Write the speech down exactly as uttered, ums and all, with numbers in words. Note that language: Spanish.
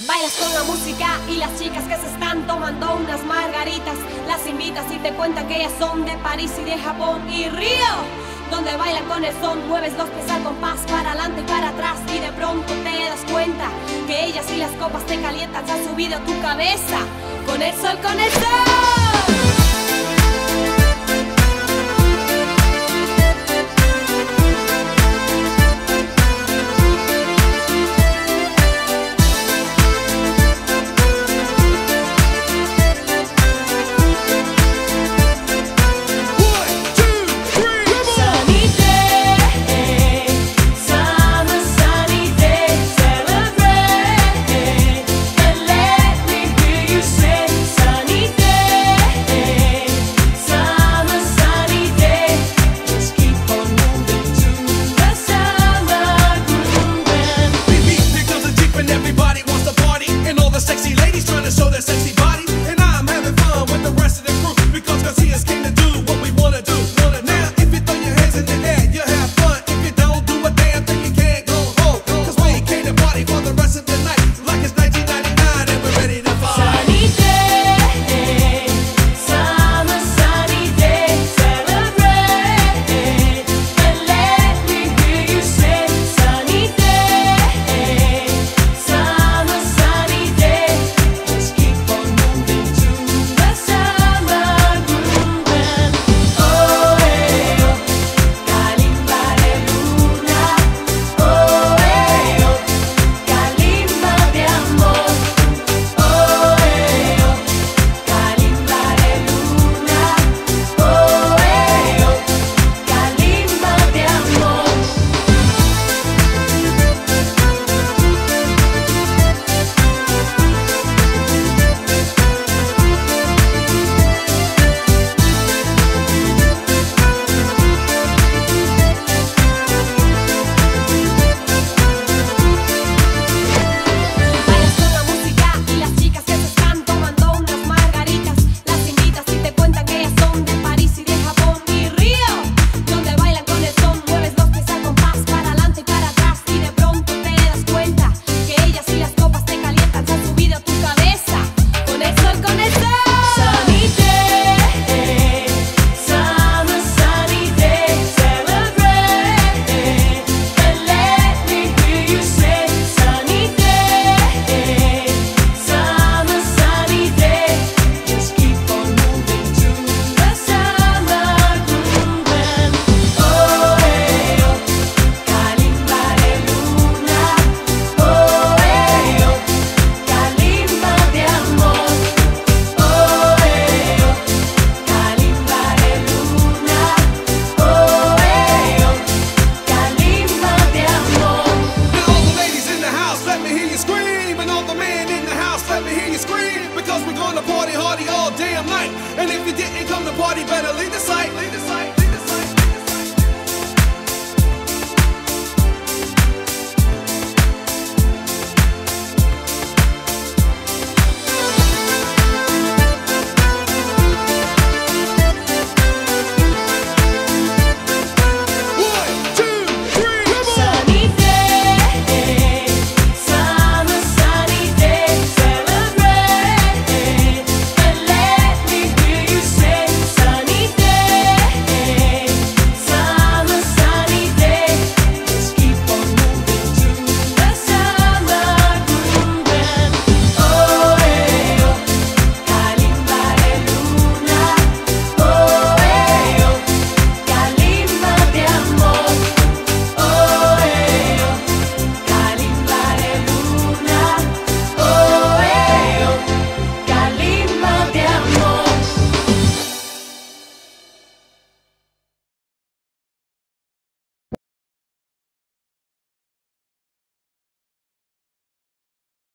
Bailas con la música y las chicas que se están tomando unas margaritas las invitas y te cuentan que ellas son de París y de Japón y Río, donde bailan con el son. Mueves los pies al compás, para adelante y para atrás, y de pronto te das cuenta que ellas y las copas te calientan, se han subido a tu cabeza con el sol, con el sol. Because we're gonna party hardy all damn night. And if you didn't come to party, better leave the site, leave the site.